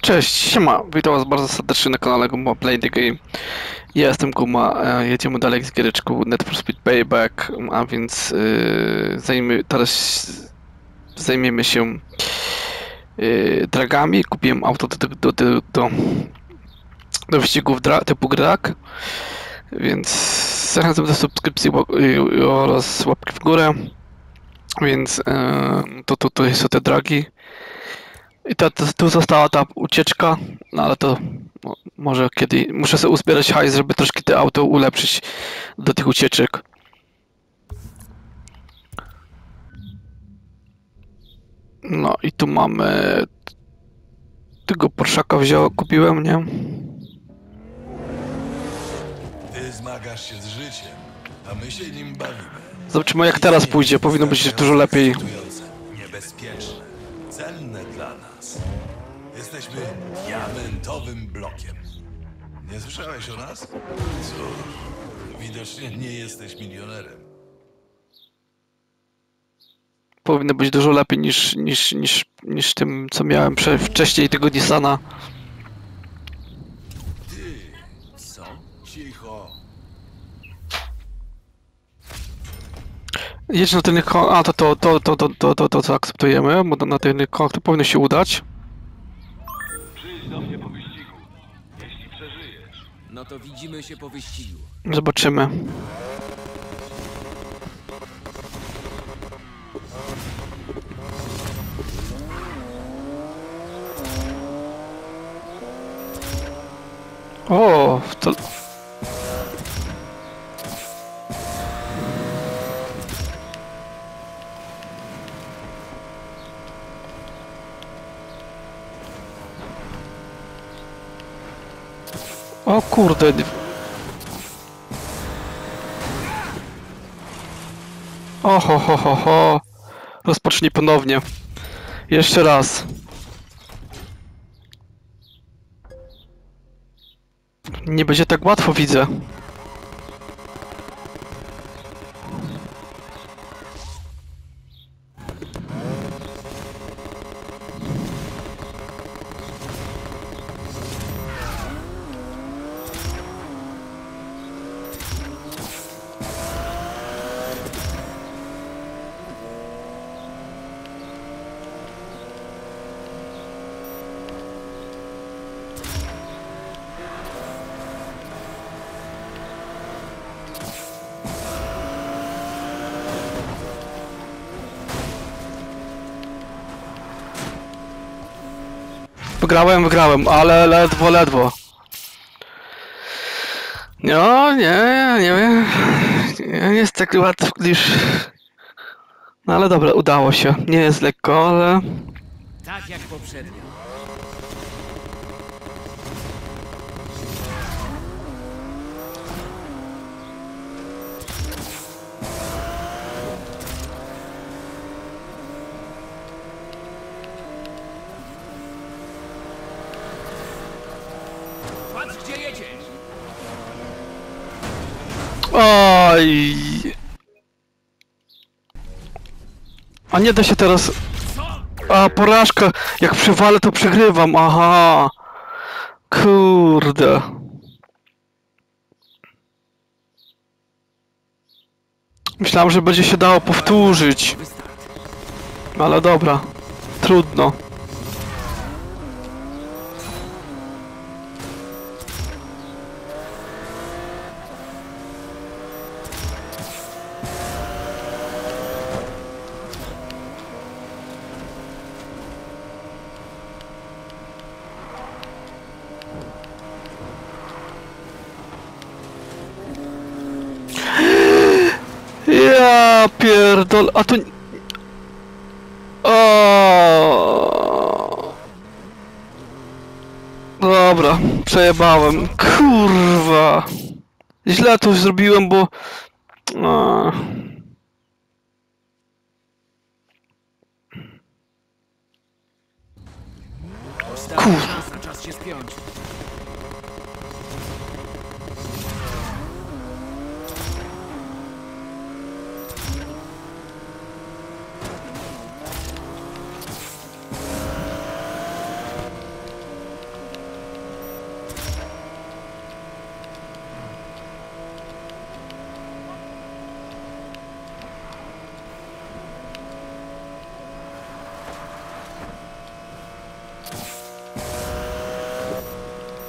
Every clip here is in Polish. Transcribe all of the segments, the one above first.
Cześć, siema, witam was bardzo serdecznie na kanale Guma Play the Game. Ja jestem Guma, jedziemy dalej z giereczką Need for Speed Payback, a więc teraz zajmiemy się dragami. Kupiłem auto do wyścigów typu drag, więc zachęcam do subskrypcji oraz łapki w górę, więc tutaj są te dragi. I tu została ta ucieczka, no ale to może kiedy muszę sobie uzbierać hajs, żeby troszkę te auto ulepszyć do tych ucieczek. No i tu mamy tego Porszaka kupiłem, nie? Ty zmagasz się z życiem, a my się nim bawimy. Zobaczymy jak teraz pójdzie, powinno być dużo lepiej. Ekscytujące, niebezpieczne, cenne dla nas. Jesteśmy diamentowym blokiem. Nie słyszałeś o nas? Cóż, widocznie nie jesteś milionerem. Powinno być dużo lepiej niż tym co miałem wcześniej tego Nissana. Ty, co? Cicho. Jedź na tylnych kołach, a to zaakceptujemy, bo na tylnych kołach to powinno się udać. Przyjdź do mnie po wyścigu, jeśli przeżyjesz. No to widzimy się po wyścigu. Zobaczymy. O, to... O kurde. Oho, ho, ho, ho. Rozpocznij ponownie. Jeszcze raz. Nie będzie tak łatwo, widzę. Wygrałem, ale ledwo. No, nie wiem. Nie jest tak łatwo już. No ale dobra, udało się. Nie jest lekko, ale... Tak jak poprzednio. Patrz gdzie jedziesz! Oj. A nie da się teraz... A, porażka! Jak przewalę, to przegrywam, aha! Kurde. Myślałem, że będzie się dało powtórzyć. Ale dobra. Trudno. Ja pierdol, a to... O. Dobra, przejebałem. Kurwa. Źle to zrobiłem, bo... O. Kurwa, czas się spiąć.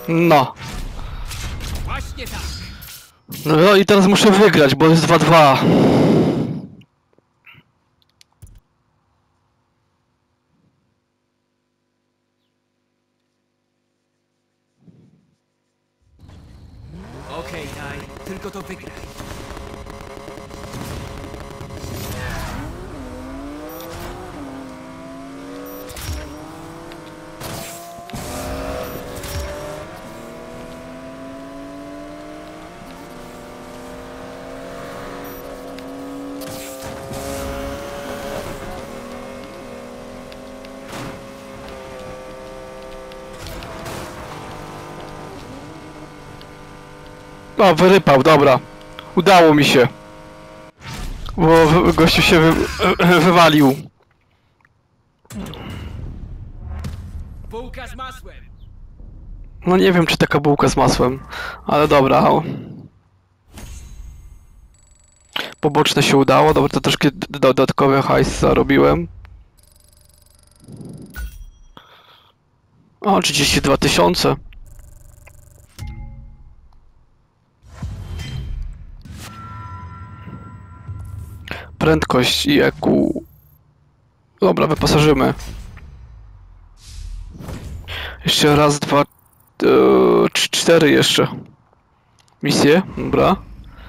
No. Właśnie tak. No i teraz muszę wygrać, bo jest 2-2. Okej, daj. Tylko to wygraj. O, wyrypał, dobra. Udało mi się. Bo gościu się wywalił. Bułka z masłem. No nie wiem, czy taka bułka z masłem, ale dobra. Poboczne się udało, dobra, to troszkę dodatkowy hajs zarobiłem. O, 32 000. Prędkość i EQ. Dobra, wyposażymy. Jeszcze raz, dwa, trzy, cztery jeszcze. Misje, dobra.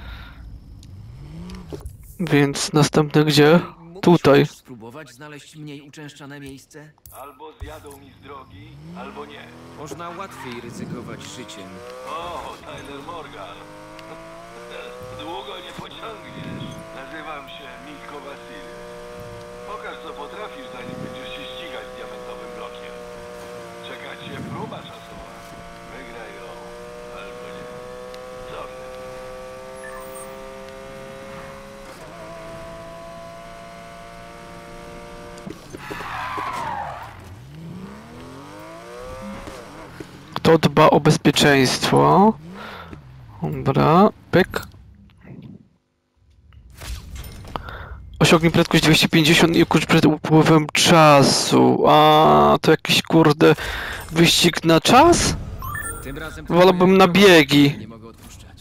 Więc następne gdzie? Tutaj. Mógłbyś spróbować znaleźć mniej uczęszczane miejsce? Albo zjadą mi z drogi, albo nie. Można łatwiej ryzykować życiem. O, Tyler Morgan. Długo nie pociągniesz. Nazywam się Mikko Wasyl. Pokaż, co potrafisz, zanim będziesz się ścigać z diamentowym blokiem. Czeka cię próba czasowa. Wygraj ją, albo nie. Sorry. Kto dba o bezpieczeństwo? Dobra, pyk. Osiągnij prędkość 250 i ukucz przed upływem czasu. A to jakiś kurde wyścig na czas? Tym razem Wolałbym na biegi. nie mogę odpuszczać.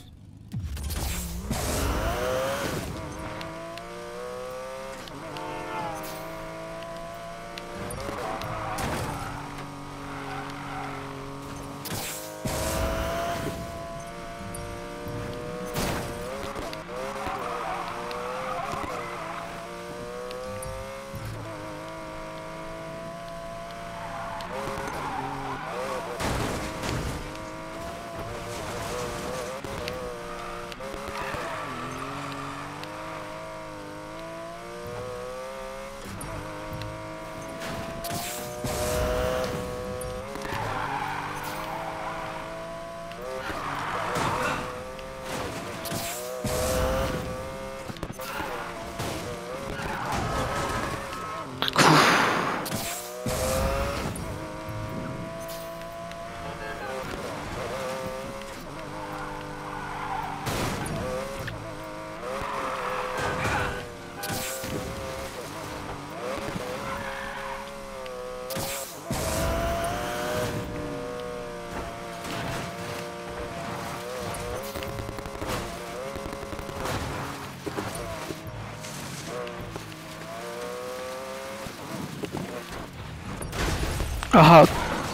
Aha.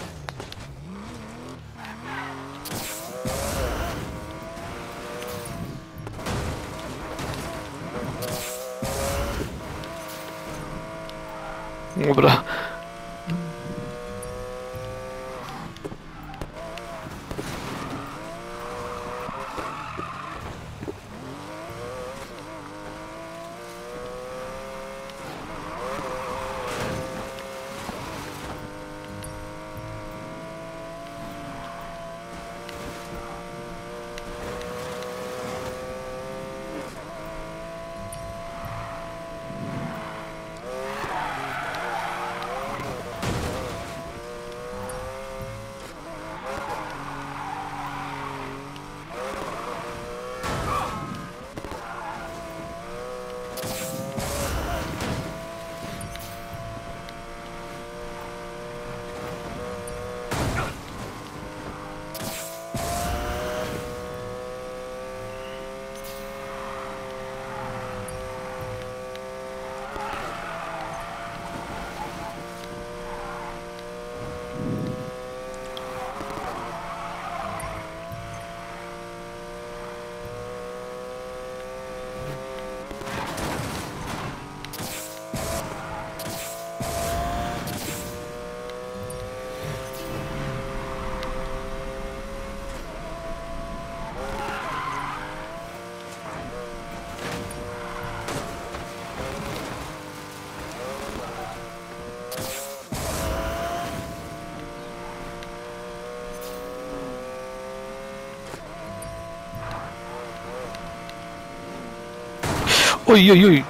Dobra. Oj, oj, oj.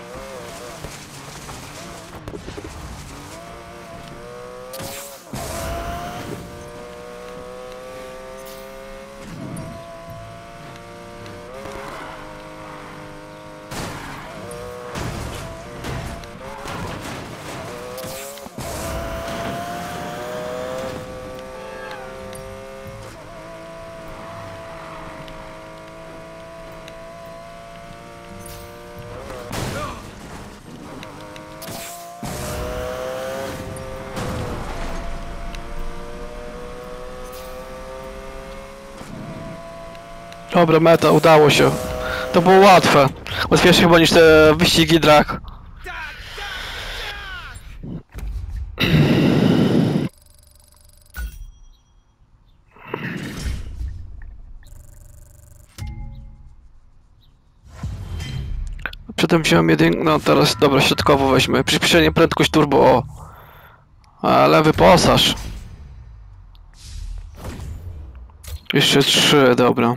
Dobra, meta, udało się. To było łatwe. Łatwiejsze chyba niż te wyścigi drag. Przedtem wziąłem jedynkę, no teraz dobra, środkowo weźmy. Przyspieszenie, prędkość turbo, o. A lewy pasaż. Jeszcze 3, dobra.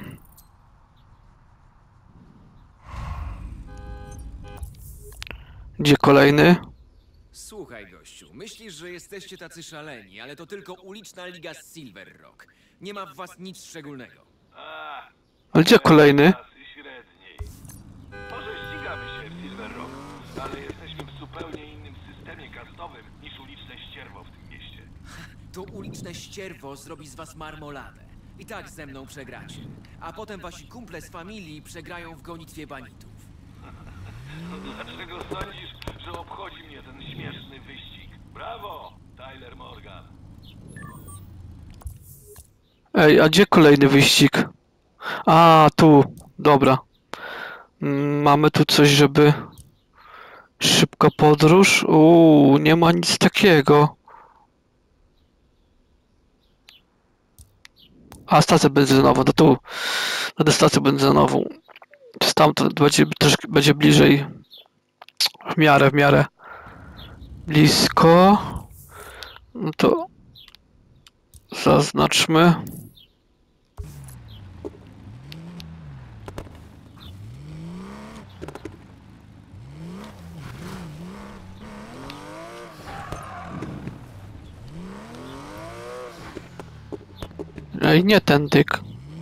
Gdzie kolejny? Słuchaj, gościu, myślisz, że jesteście tacy szaleni, ale to tylko uliczna liga z Silver Rock. Nie ma w was nic szczególnego. A, Ale gdzie kolejny? klasy średniej. Może ścigamy się w Silver Rock, ale jesteśmy w zupełnie innym systemie kastowym niż uliczne ścierwo w tym mieście. To uliczne ścierwo zrobi z was marmoladę. I tak ze mną przegracie. A potem wasi kumple z familii przegrają w gonitwie banitów. Dlaczego sądzisz, że obchodzi mnie ten śmieszny wyścig? Brawo, Tyler Morgan. Ej, a gdzie kolejny wyścig? A, tu. Dobra. Mamy tu coś, żeby... Szybka podróż? Nie ma nic takiego. A, stacja benzynowa, to tu. Będę stację benzynową. Stamtąd będzie bliżej. W miarę. Blisko. No to... Zaznaczmy. Ej, nie ten tyk.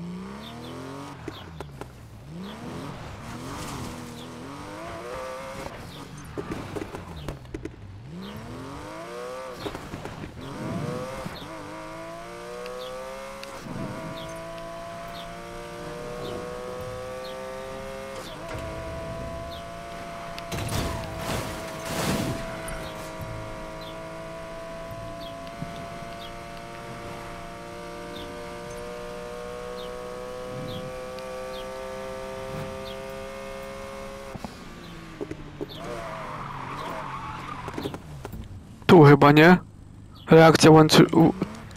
Tu chyba, nie? Reakcja łańcuch...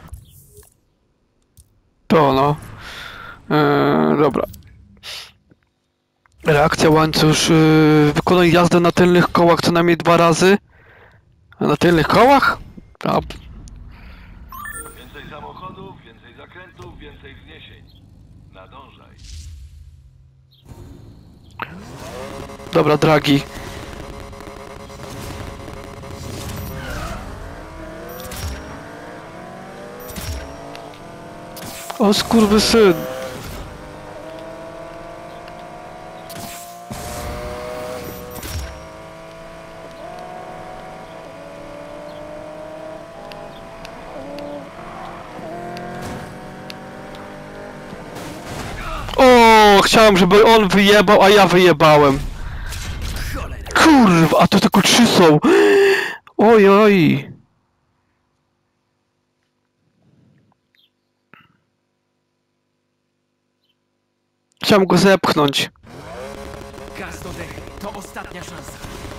To no. Dobra. Reakcja łańcuch... Wykonaj jazdę na tylnych kołach co najmniej 2 razy. Na tylnych kołach? A... Więcej samochodów, więcej zakrętów, więcej wzniesień. Nadążaj. Dobra, dragi. O skurwysyn. O, chciałem, żeby on wyjebał, a ja wyjebałem. Kurwa, a to tylko 3 są. Oj, oj. Chciałem go zepchnąć. Gaz do dechy, to ostatnia szansa.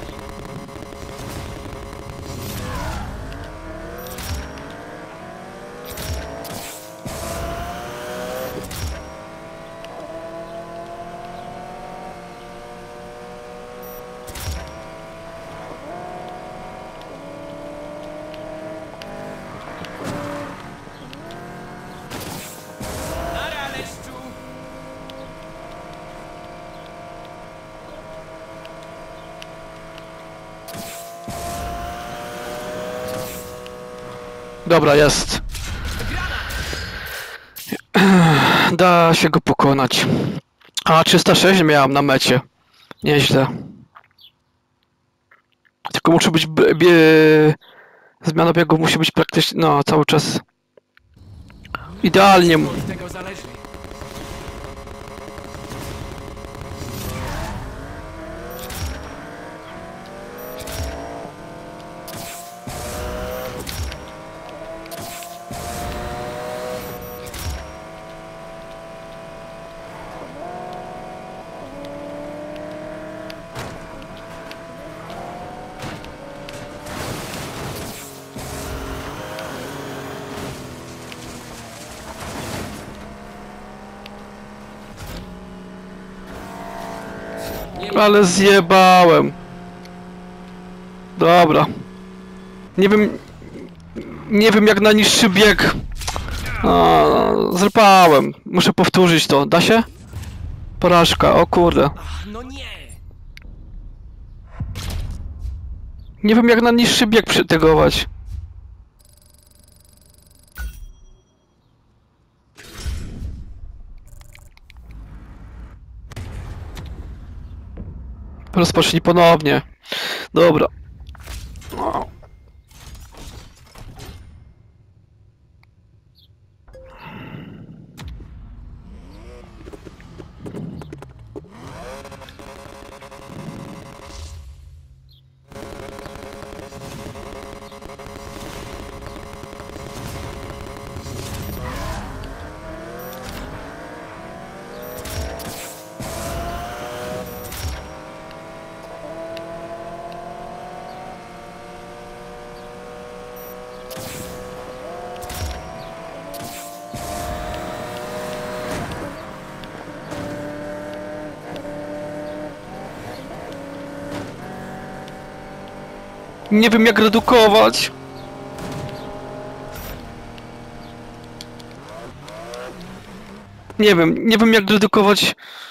Nara, leszczu! Dobra, jest. Da się go pokonać. A, 306 miałem na mecie. Nieźle. Tylko muszę być... Zmiana biegu musi być praktycznie... No, cały czas... Idealnie. Od tego zależy. Ale zjebałem. Dobra. Nie wiem... Nie wiem jak na niższy bieg. Zrypałem. Muszę powtórzyć to. Da się? Porażka, o kurde. No nie! Nie wiem jak na niższy bieg przytegować. Rozpocznij ponownie. Dobra. O. Nie wiem jak redukować. Nie wiem jak redukować.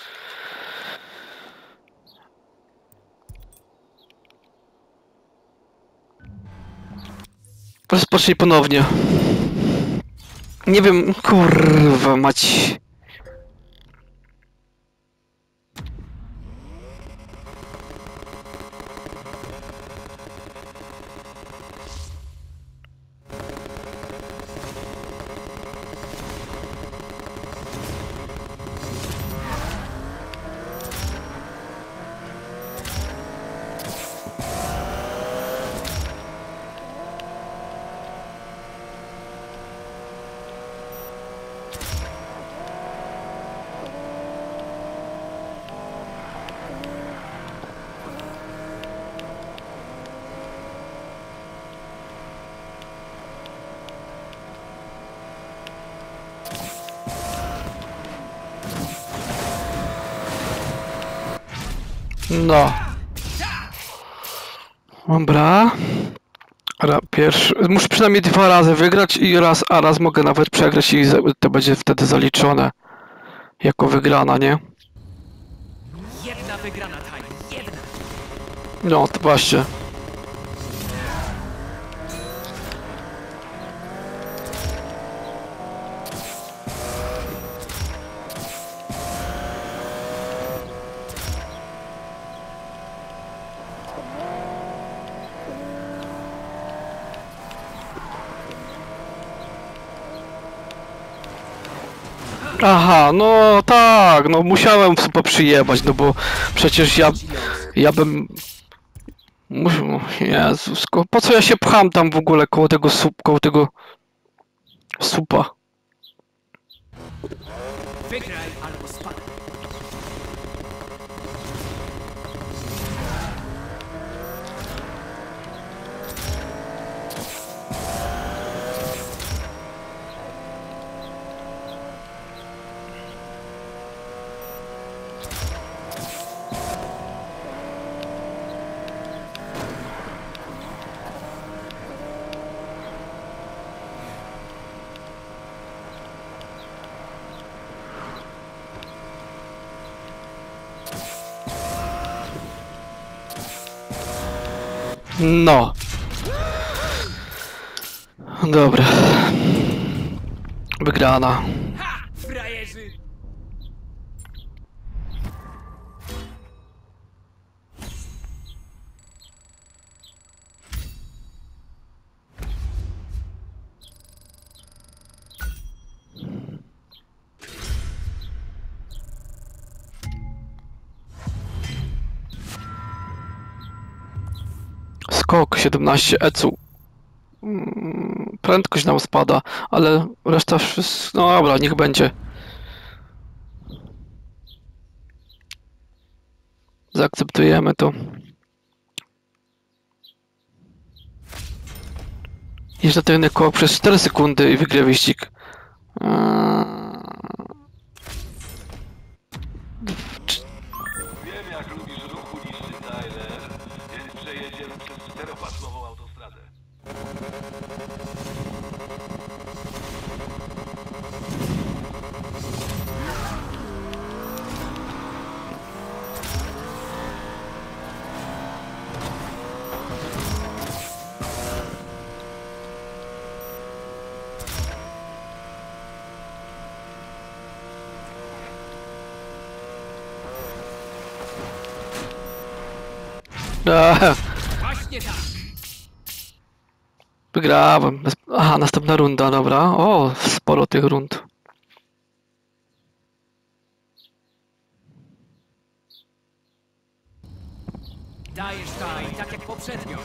Rozpocznij ponownie. Nie wiem, kurwa mać. No. Dobra. Pierwszy. Muszę przynajmniej 2 razy wygrać i raz mogę nawet przegrać i to będzie wtedy zaliczone jako wygrana, nie? Jedna wygrana, Ty. Jedna! No, to właśnie. Aha, no tak, no musiałem super przyjebać, no bo przecież ja bym... Jezus, po co ja się pcham tam w ogóle koło tego supa? Wygraj albo spadaj. No. Dobra. Wygrana. Ha! Frajerzy! Skok 17 ECU. Prędkość nam spada, ale reszta wszystko... No dobra, niech będzie. Zaakceptujemy to. Jeszcze tylny koło przez 4 sekundy i wygra wyścig. Wiem, jak lubisz ruchu niższy, Tyler, więc przejedziemy przez 4-pasmową autostradę. Właśnie tak! Wygrałem. Aha, następna runda, dobra. O, sporo tych rund. Dajesz taj, tak jak poprzednio.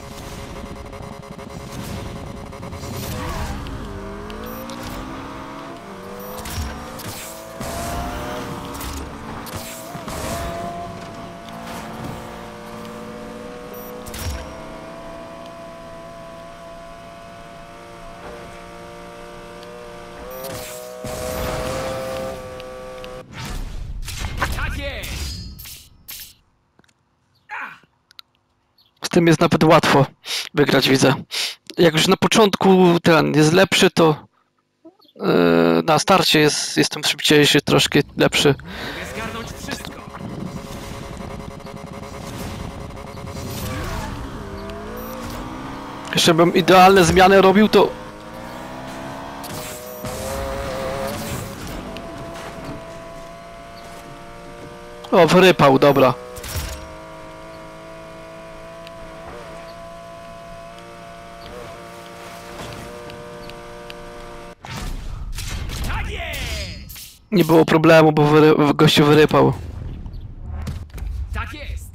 Tak jest! Z tym jest nawet łatwo wygrać, widzę. Jak już na początku ten jest lepszy, to na starcie jestem szybciejszy, troszkę lepszy. Mogę zgarnąć wszystko. Jeszcze bym idealne zmiany robił, to... O, wyrypał, dobra. Tak jest! Nie było problemu, bo gościu wyrypał. Tak jest!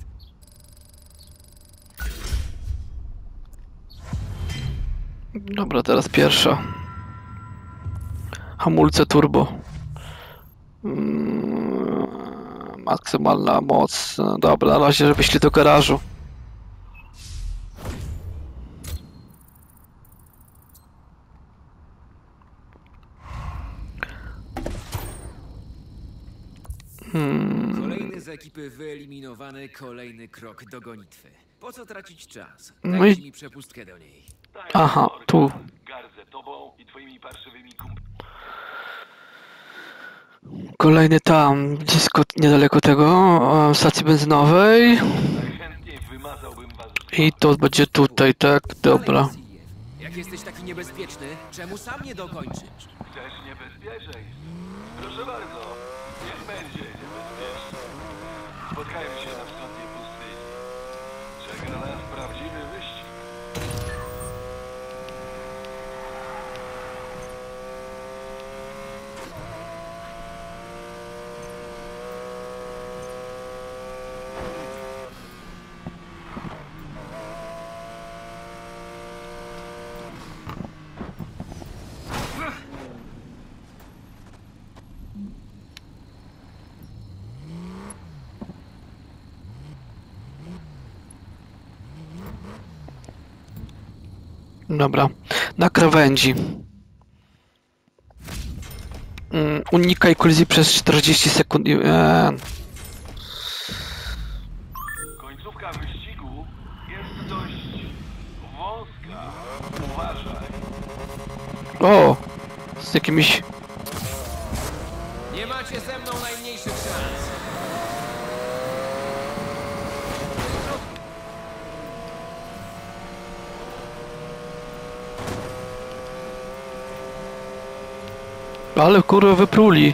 Dobra, teraz pierwsza. Hamulce turbo. Maksymalna moc. No dobra, na razie, żeby szli do garażu. Kolejny z ekipy wyeliminowany, kolejny krok do gonitwy. Po co tracić czas? No Dajcie i- mi przepustkę do niej. Tyler Aha, Morgan, tu. Gardzę tobą i twoimi parszywymi kumplami. Kolejny tam, blisko, niedaleko tego, stacji benzynowej. Najchętniej wymazałbym was z I to będzie tutaj, tak? Dobra. Dalej, Wasiliew. Jak jesteś taki niebezpieczny, czemu sam nie dokończysz? Chcesz niebezpieczeństw? Proszę bardzo, niech będzie niebezpieczny. Spotkajmy się na wschodniej pustyni. Czeka nas prawdziwy wyścig. Dobra. Na krawędzi. Unikaj kolizji przez 40 sekund. Końcówka wyścigu jest dość wąska. Uważaj. O! Z jakimiś... Nie macie ze mną najmniejszych szans. Ale kurwa wypruli.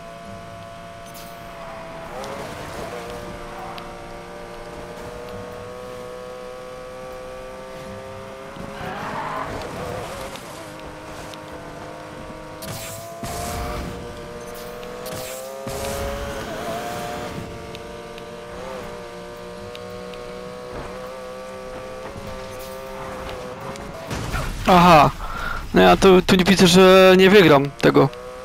Aha. No ja tu nie widzę, że nie wygram tego.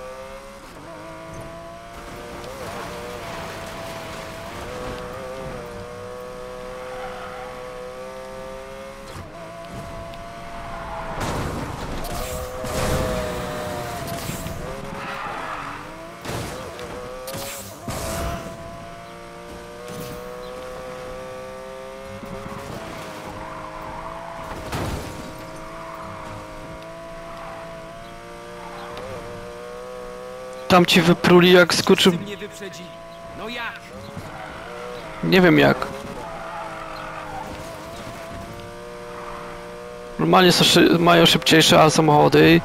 Tam ci wypruli jak skoczył. Wszyscy mnie wyprzedzili. No jak? Nie wiem jak. Normalnie są mają szybciejsze samochody.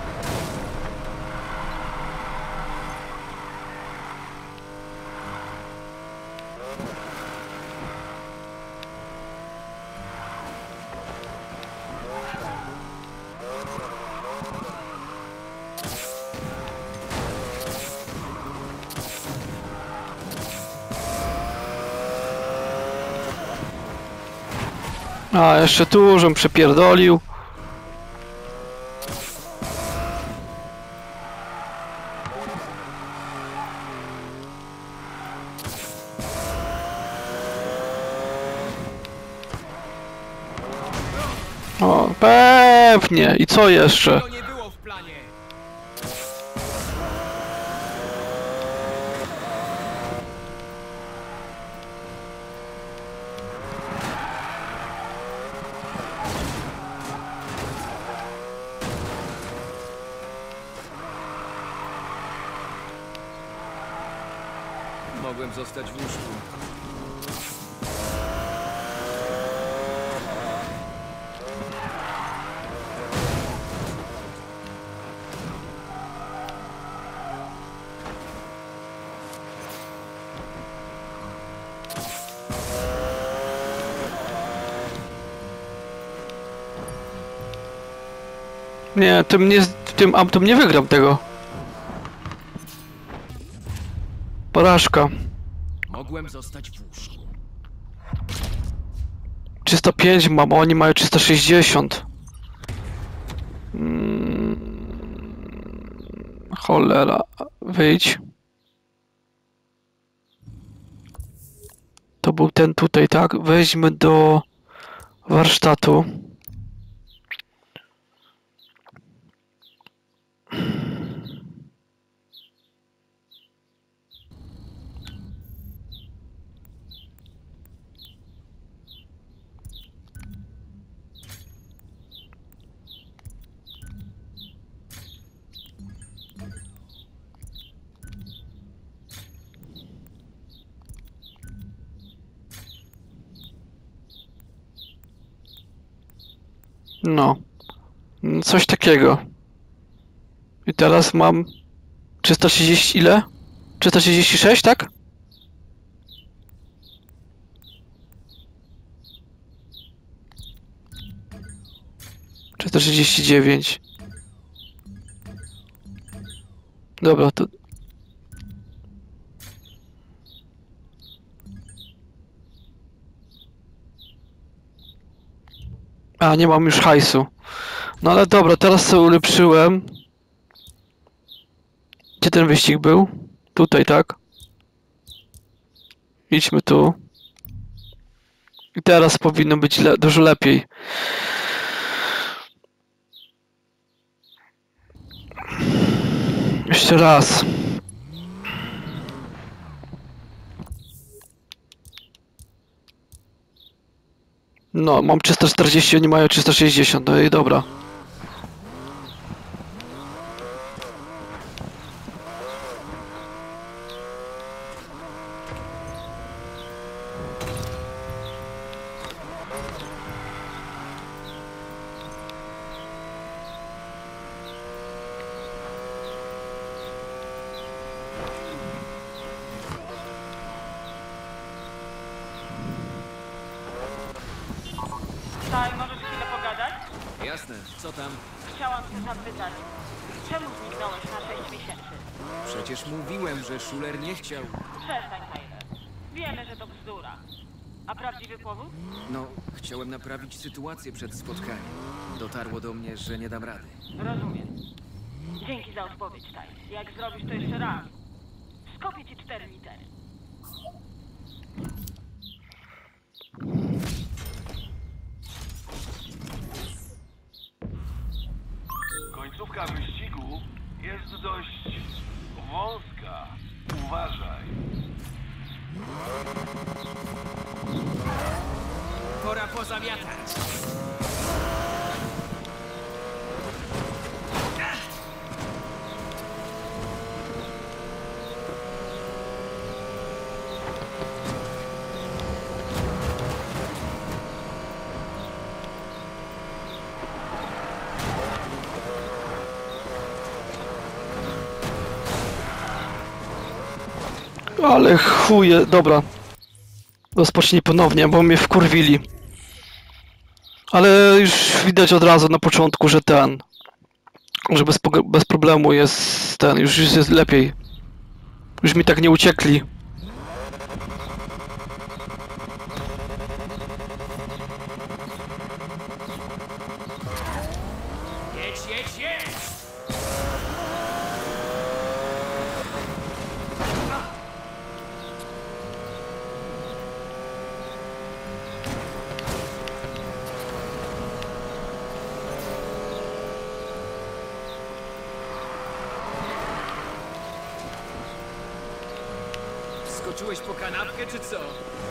A jeszcze tu, żem przepierdolił. O, pewnie. I co jeszcze? To nie było w planie. Mogłem zostać w łóżku. Nie, tym autem nie wygram tego. Porażka. Mogłem zostać w łóżku. 305 mam, a oni mają 360. Cholera. Wyjdź. To był ten tutaj, tak? Weźmy do warsztatu. No. Coś takiego. I teraz mam 330 ile? 336, tak? Czy 139? Dobra, to... A, nie mam już hajsu. No ale dobra, teraz sobie ulepszyłem. Gdzie ten wyścig był? Tutaj, tak? Idźmy tu. I teraz powinno być dużo lepiej. Jeszcze raz. No, mam 340, oni mają 360, no i dobra. tam? Chciałam cię zapytać, czemu zniknąłeś na 6 miesięcy? Przecież mówiłem, że Schuler nie chciał. Przestań, Tyler. Wiemy, że to bzdura. A prawdziwy powód? No, chciałem naprawić sytuację przed spotkaniem. Dotarło do mnie, że nie dam rady. Rozumiem. Dzięki za odpowiedź, Tyler. Jak zrobisz to jeszcze raz, skopię ci 4 litery. Końcówka wyścigu jest dość wąska. Uważaj. Pora pozamiatać! Ale chuje, dobra. Rozpocznij ponownie, bo mnie wkurwili. Ale już widać od razu na początku, że że bez problemu jest już jest lepiej. Już mi tak nie uciekli. Jedź, jedź, jedź! Skoczyłeś po kanapkę, czy co?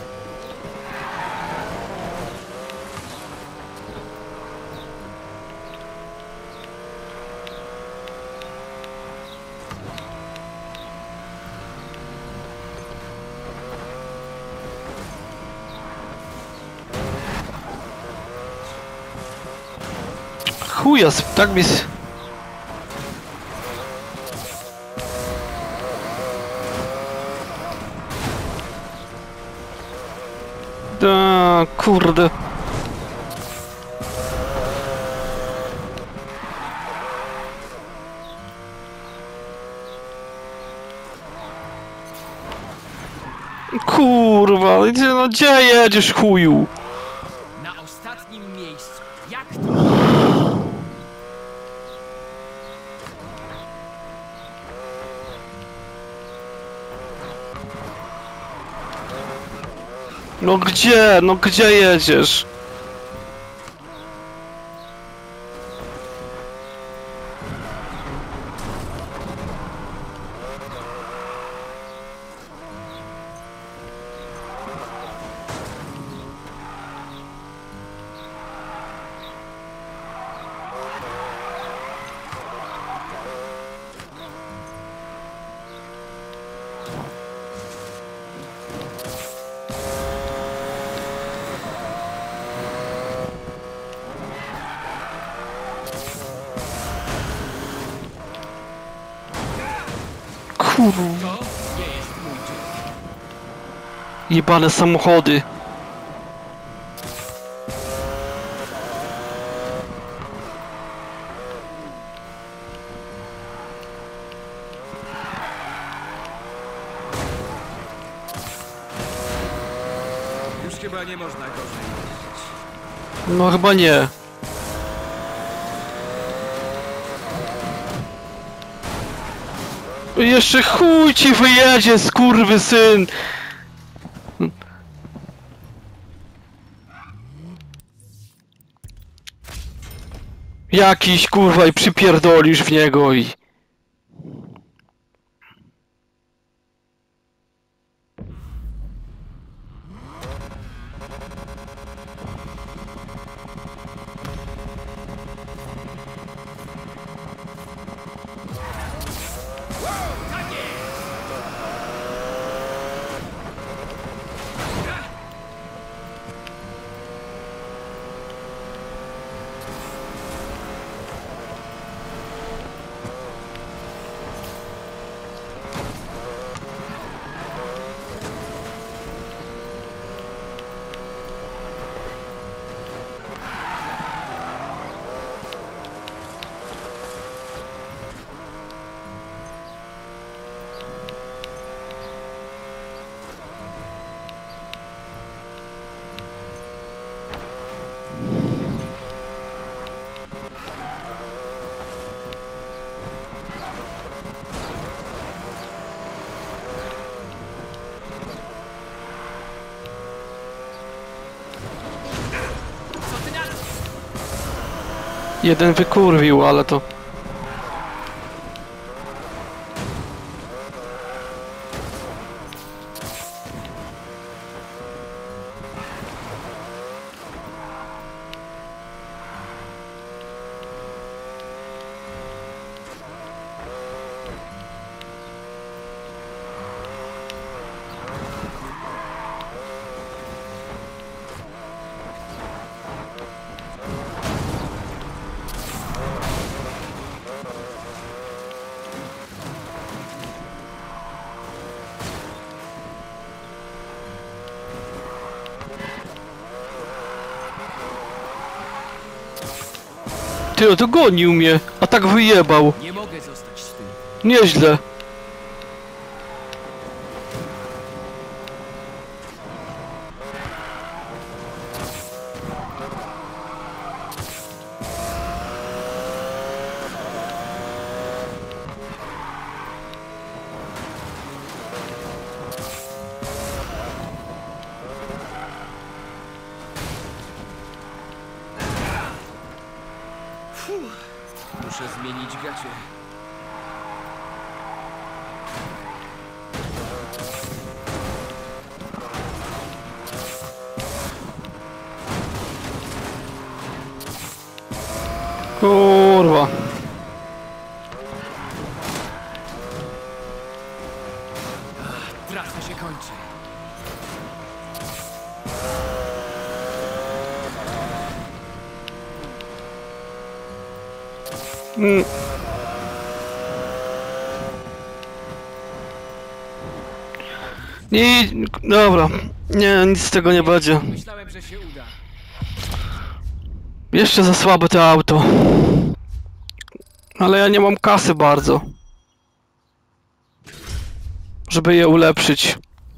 Chuja, tak mi... Da, kurde. Kurwa, no gdzie jedziesz, chuju? Na ostatnim miejscu. Jak to? No gdzie jedziesz? Kurwa. To nie jest mój dzień. Jebane samochody. Już chyba nie można gorzej jeździć. No chyba nie. Jeszcze chuj ci wyjedzie, skurwysyn! Jakiś kurwa i przypierdolisz w niego i... Jeden wykurwił, ale to... Ty, to gonił mnie, a tak wyjebał. Nie mogę zostać z tym. Nieźle. Muszę zmienić gacie. Kurwa. Trasa się kończy. Nie, dobra. Nie, nic z tego nie będzie. Myślałem, że się uda. Jeszcze za słabe to auto. Ale ja nie mam kasy bardzo. Żeby je ulepszyć.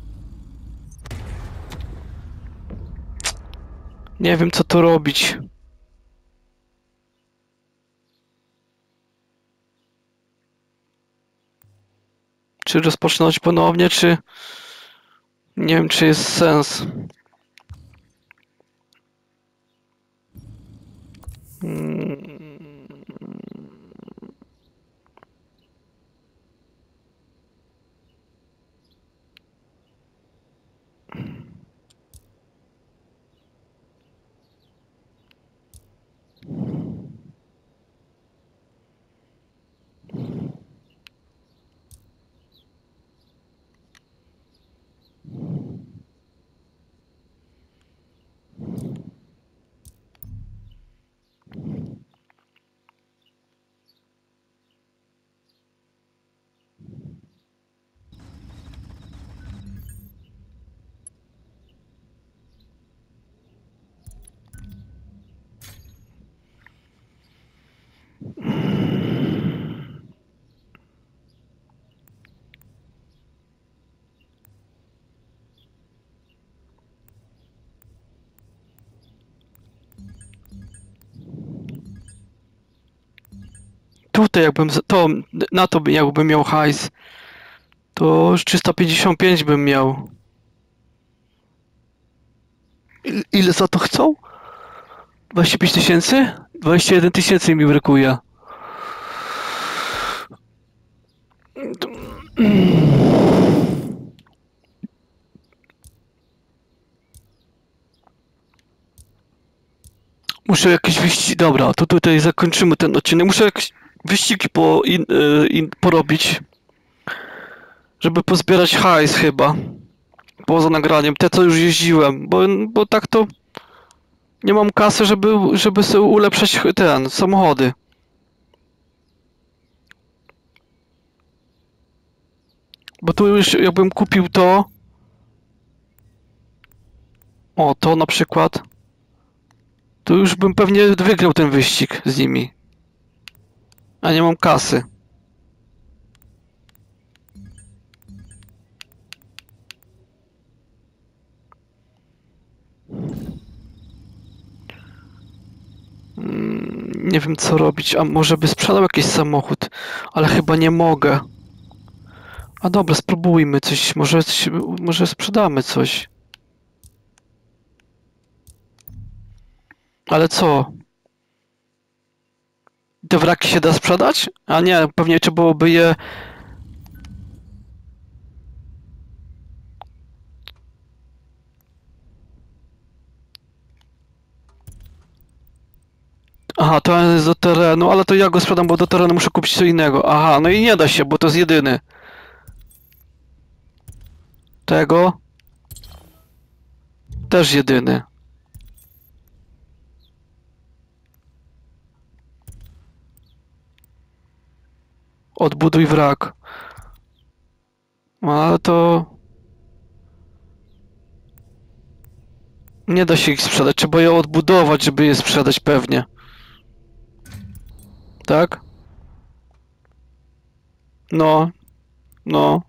Nie wiem co tu robić. Czy rozpoczynać ponownie, czy... Nie wiem, czy jest sens. Tutaj jakbym, na to jakbym miał hajs, to już 355 bym miał. Ile za to chcą? 25 tysięcy? 21 tysięcy mi brakuje. Muszę jakieś wyścigi... Dobra, to tutaj zakończymy ten odcinek. Muszę jakieś wyścigi porobić. Żeby pozbierać hajs chyba. Poza nagraniem. Te co już jeździłem. Bo tak to... Nie mam kasy, żeby sobie ulepszać samochody. Bo tu już jakbym kupił to... O, to na przykład... To już bym pewnie wygrał ten wyścig z nimi. A nie mam kasy. Nie wiem co robić, a może by sprzedał jakiś samochód, ale chyba nie mogę. A dobra, spróbujmy coś, może sprzedamy coś. Ale co? Te wraki się da sprzedać? A nie, pewnie trzeba byłoby je... Aha, to jest do terenu, ale to ja go sprzedam, bo do terenu muszę kupić co innego. Aha, no i nie da się, bo to jest jedyny. Tego. Też jedyny. Odbuduj wrak. Ale to... Nie da się ich sprzedać, trzeba je odbudować, żeby je sprzedać pewnie. Tak? No. No.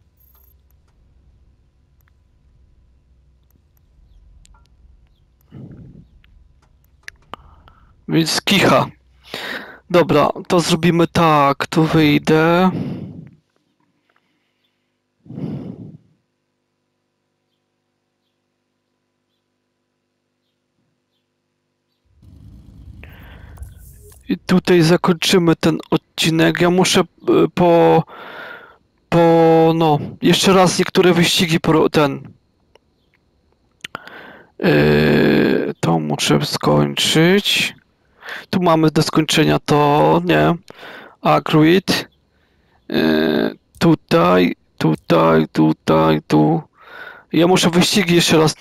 Więc kicha. Dobra, to zrobimy tak. Tu wyjdę. I tutaj zakończymy ten odcinek. Ja muszę no, jeszcze raz niektóre wyścigi to muszę skończyć. Tu mamy do skończenia to, nie? Agreed. Tutaj, tu. Ja muszę wyścigi jeszcze raz,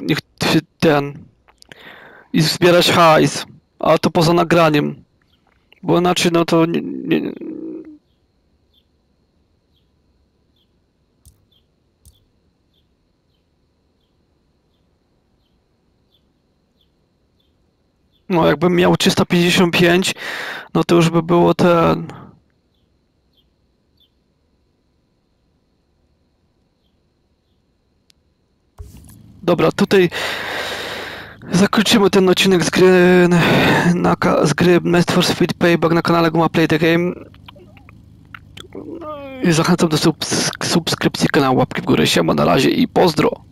i zbierać hajs. Ale to poza nagraniem. Bo inaczej, no to nie. No, jakbym miał 355, no to już by było Dobra, tutaj zakończymy ten odcinek z gry Need for Speed Payback na kanale Guma Play the Game. I zachęcam do subskrypcji kanału, łapki w górę, siema, na razie i pozdro!